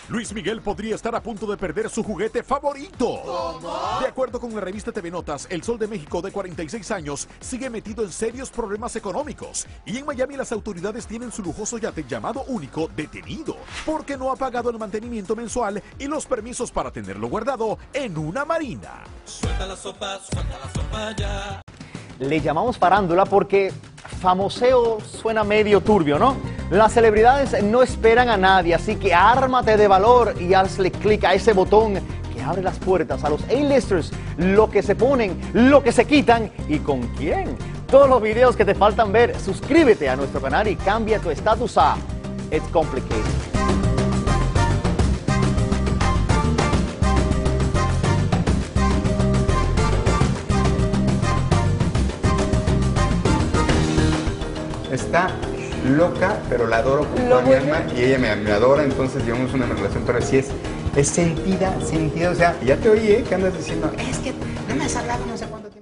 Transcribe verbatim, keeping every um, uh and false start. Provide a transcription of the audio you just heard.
Luis Miguel podría estar a punto de perder su juguete favorito. ¿Cómo? De acuerdo con la revista T V Notas, el Sol de México, de cuarenta y seis años, sigue metido en serios problemas económicos. Y en Miami las autoridades tienen su lujoso yate llamado Único detenido, porque no ha pagado el mantenimiento mensual y los permisos para tenerlo guardado en una marina. Suelta la sopa, suelta la sopa ya. Le llamamos farándula porque famoseo suena medio turbio, ¿no? Las celebridades no esperan a nadie, así que ármate de valor y hazle clic a ese botón que abre las puertas a los A-listers, lo que se ponen, lo que se quitan y con quién. Todos los videos que te faltan ver, suscríbete a nuestro canal y cambia tu estatus a It's Complicated. Está loca, pero la adoro con toda mi alma y ella me, me adora, entonces llevamos una relación, pero sí es, es sentida, sentida, o sea, ya te oí, ¿eh? Que andas diciendo, es que no me has hablado no sé cuánto tiempo.